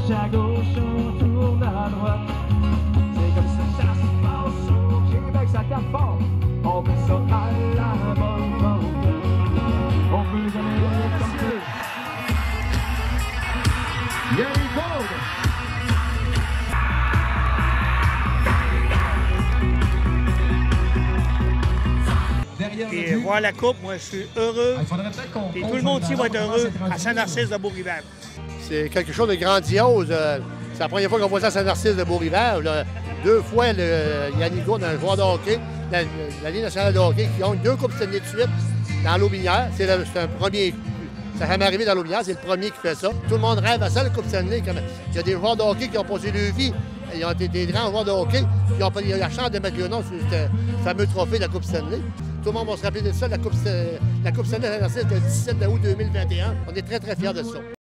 marche à gauche, on tourne à droite. C'est comme ça, ça se passe au Québec, ça tape fort. On met ça à la bonne porte. On peut jamais comme ça. Yannick Gold. Et voir la coupe, moi, je suis heureux. Et tout le monde ici va être heureux à Saint-Narcisse de Beau-Rivière. C'est quelque chose de grandiose. C'est la première fois qu'on voit ça à Saint-Narcisse de Beau-Rivière. 2 fois, Yannick Gourde, dans le joueur de hockey, la Ligue nationale de hockey, qui ont 2 coupes Stanley de suite dans l'eau minière. C'est un premier. Ça n'a jamais arrivé dans l'eau minière, c'est le premier qui fait ça. Tout le monde rêve à ça, la coupe Stanley. Il y a des joueurs de hockey qui ont posé leur vie. Ils ont été des grands joueurs de hockey. Ils ont pas eu la chance de mettre le nom sur ce fameux trophée de la coupe Stanley. Tout le monde va se rappeler de ça, la coupe Stanley à Saint-Narcisse le 17 août 2021. On est très, très fiers de ça.